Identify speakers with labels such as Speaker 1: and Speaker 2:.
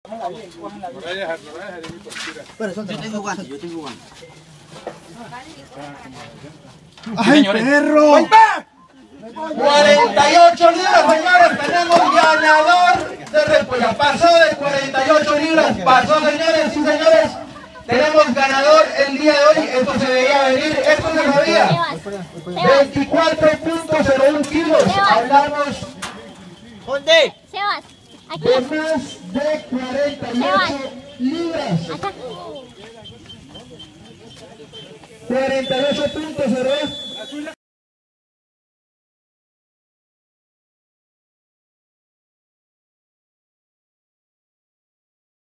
Speaker 1: Yo tengo guantes, yo tengo guantes.
Speaker 2: ¡Ay, perro!
Speaker 3: 48 libras, señores, tenemos ganador de Repollo. Pasó de 48 libras, pasó, señores, sí, señores. Tenemos ganador el día de hoy, esto se veía venir, esto se sabía. 24.01 kilos, hablamos
Speaker 4: ¿Dónde?
Speaker 5: Sebas, aquí.
Speaker 3: de más de 48 libras. 48.02.